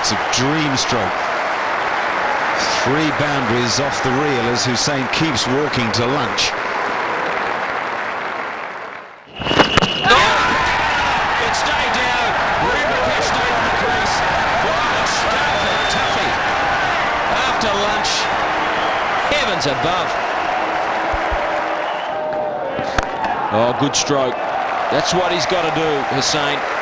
it's a dream stroke. 3 boundaries off the reel as Hussain keeps walking to lunch. It stayed down. Ramprakash stayed on the crease. What a start for Tuffy. After lunch, heavens above. Oh, good stroke. That's what he's got to do, Hussain.